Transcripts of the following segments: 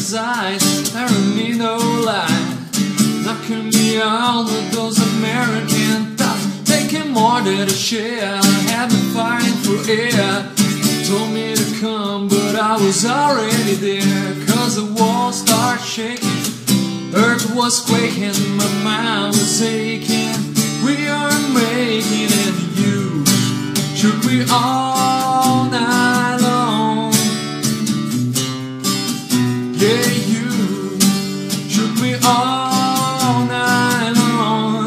his eyes, there ain't me no lie. Knocking me out with those American thoughts, taking more than a share. Had me fighting for air. Told me to come, but I was already there. Cause the walls started shaking, earth was quaking, my mind was aching. We are making it, you shook me all night long. Yeah, you shook me all night long.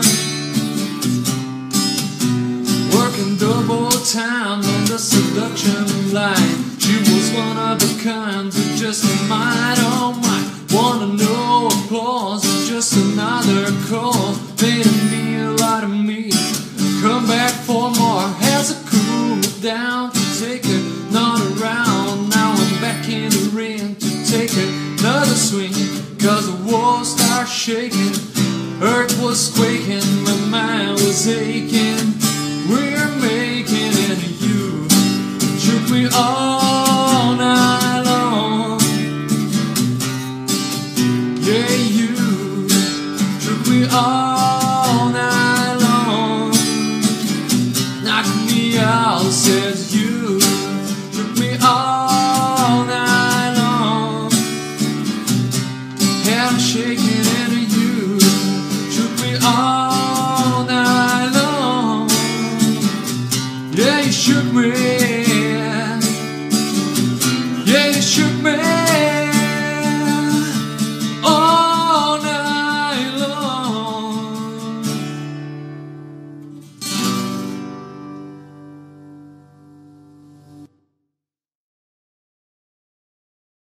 Working double time on the seduction line. She was one of a kind, but just a mind on mine. Wanna know applause, just another call. Made me a lot of me. Come back for more. Has a cool me down to take another round. Now I'm back in the ring to take another swing. Cause the walls start shaking, earth was quaking, my mind was aching. We're making it, you shook me all night long. Yeah, you shook me all night long. Knocked me out, says you shook me all night long. Head shaking and you shook me all night long. Yeah, you shook me